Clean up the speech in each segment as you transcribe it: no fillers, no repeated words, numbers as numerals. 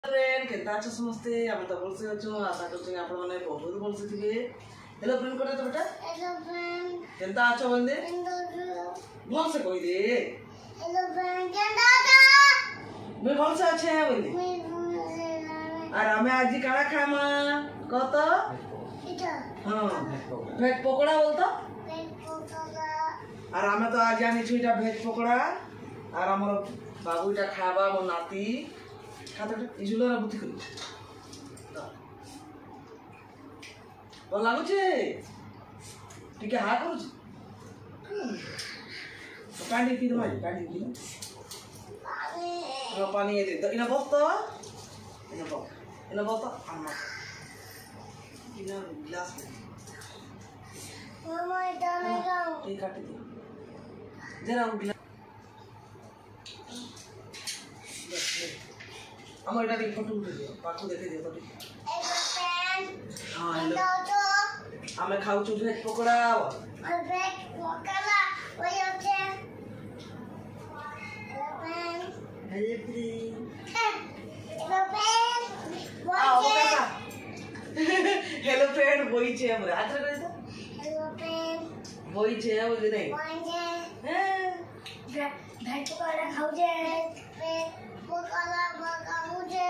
friend केता अच्छा समझते हमें तो बोल से अच्छो आशा करते हैं आप लोगों ने बहुत बोल से थी हेलो फ्रेंड करे तो बेटा हेलो फ्रेंड केता अच्छा बोल दे बोल से कोई दे हेलो फ्रेंड केता अच्छा मैं बोल से अच्छे हैं बोल दे और हमें आज काना खामा कहता इधर हां भेज पकोड़ा बोलता भेज पकोड़ा और हमें तो आज जानी छुईटा भेज पकोड़ा और हमर बाबूटा खाबा मो नाती खाते इजुलो ना बुद्धि करू बोल लागू छे ठीक है हा करू तो पानी पी दो भाई पानी पी लो पानी ये दे तो इना बहुत इना बहुत अम्मा इना गिलास में मामा इधर नहीं जाओ ठीक काट दे जरा वो गिलास हम इधर एक फोटो उठा दियो पाखो देखे दियो तो ठीक हेलो फ्रेंड हां हेलो तो हमें खाऊ छु भेज पकोड़ा और भेज पकोड़ा वही होते hello friend hello friend hello friend आओ कैसा हेलो फ्रेंड वही छे हमरे आत्र कैसा हेलो फ्रेंड वही छे बोल नहीं हैं भेज पकोड़ा खाऊ जे भेज पकोड़ा खाऊ जे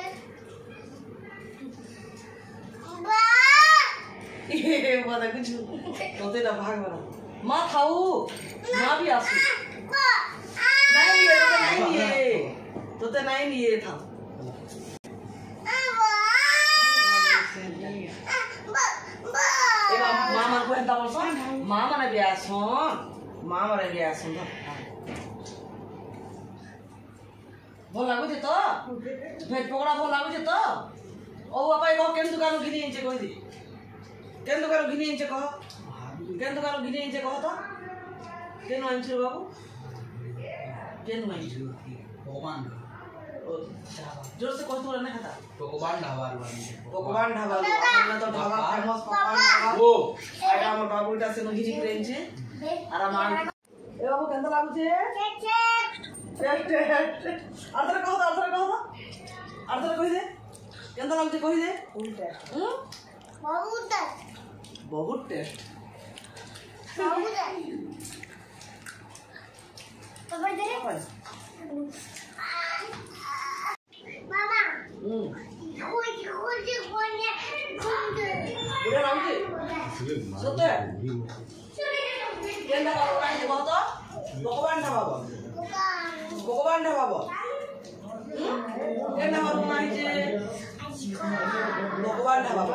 ये बोला कुछ तो तेरा भाग बना मां खाऊ मां भी आसू नहीं ये तो नहीं ये तो ते नहीं लिए था ए मामा को हेता बोलसन मामा ने बियासन मामा रे बियासन भल लागु छे तो भेज पकोड़ा भल लागु छे तो ओ बापा को केन दुकान घिनी इंचे कहि दे केन दुकान घिनी इंचे कह केन दुकान घिनी इंचे कह तो केन आंचे बाबू केन आंचे भगवान ओ जोर से कह तो ना खाता भगवान ढाबा हमने तो ढाबा फेमस पकवान ढाबा ओ आइटा हमर बाबूटा से घिनी क्रेंचे आरा मान ए बाबू केन लागु छे टेस्ट अर्धर कह दो अर्धर कहि दे केन लागु छे कहि दे बहुत टेस्ट पकड़ दे मामा खुद बोलने बुढ़े नाम से सोते केंदा बाबू का है बहुत भगवान ढाबा बाबा केंदा बाबू का है भगवान ढाबा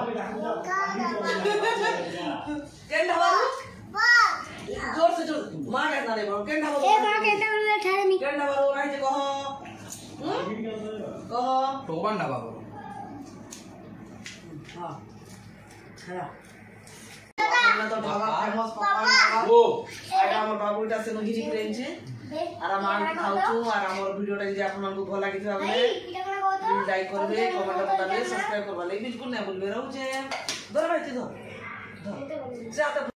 केंदा बाबू जोर से जोर मां कहना रे बाबू केंदा बाबू ए मां कहता है ठहर नहीं केंदा बाबू का है कहो भगवान ढाबा हां खड़ा हमने तो ढाबा फेमस पकवान ढाबा ओ आइटा हमर बाबूटा से घिनी क्रेंचे आरा मान खाऊ छु आर हमर वीडियोटा जे आपन को भल लागित बले लाइक करबे कमेंट बताबे सब्सक्राइब करबे बिल्कुल नै भूलबे रहू छे दर भाई धर जा